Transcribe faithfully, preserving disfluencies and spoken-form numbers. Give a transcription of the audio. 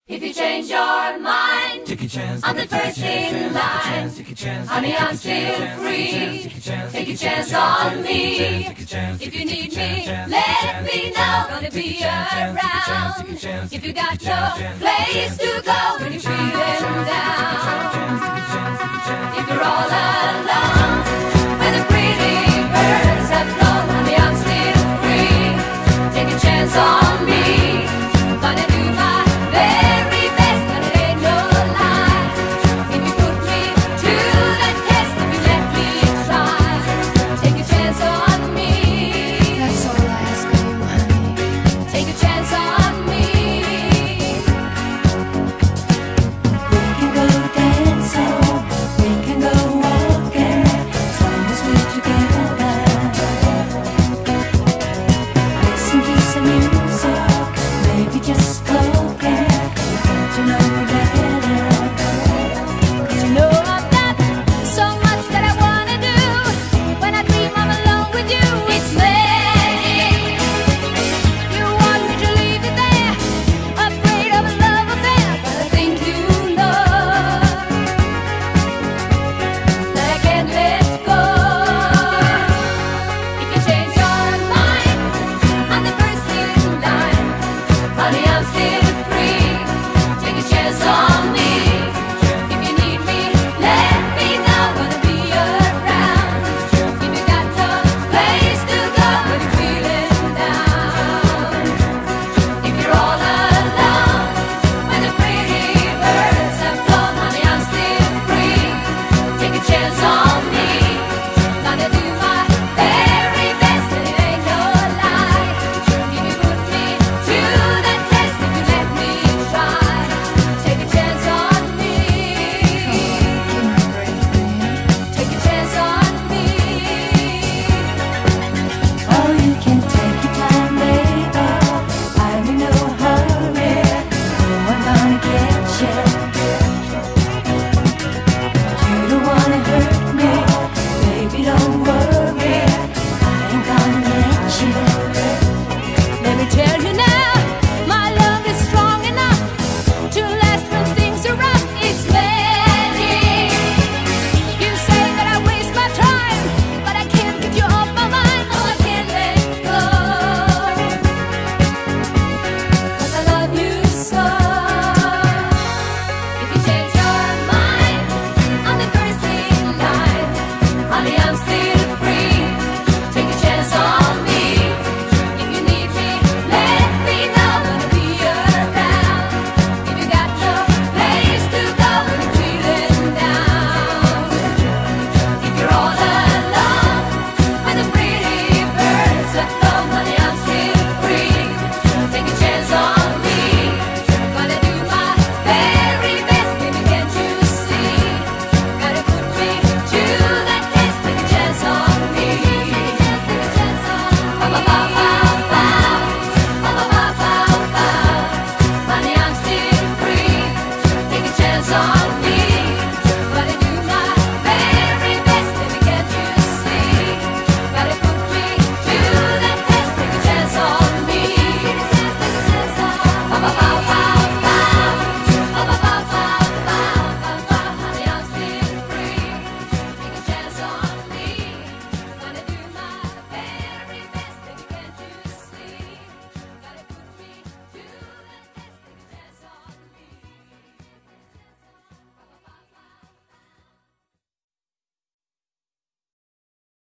If you change your mind, take a chance, I'm the first in line. Honey, I'm still free. Take a chance on me. If you need me, let me know. Gonna be around. If you got no place to go when you're feeling down.